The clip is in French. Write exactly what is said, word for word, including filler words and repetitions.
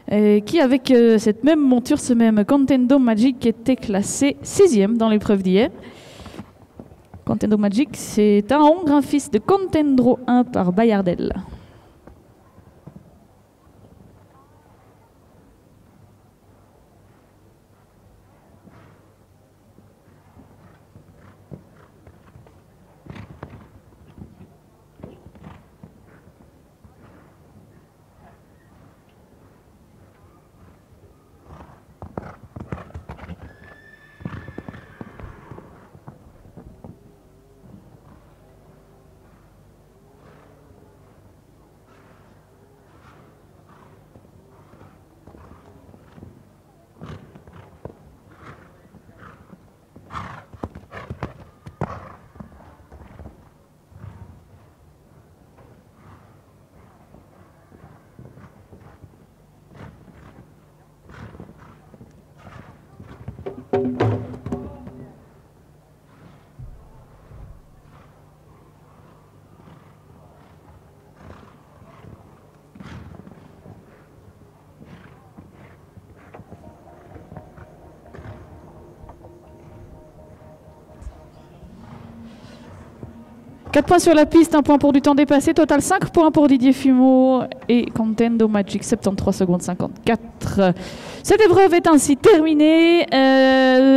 et qui, avec euh, cette même monture, ce même Contendo Magic, était classé sixième dans l'épreuve d'hier. Contendo Magic, c'est un Hongre, un fils de Contendro un par Bayardel. quatre points sur la piste, un point pour du temps dépassé, total cinq points pour Didier Fumeau et Contendo Magic, soixante-treize secondes cinquante-quatre. Cette épreuve est ainsi terminée. Euh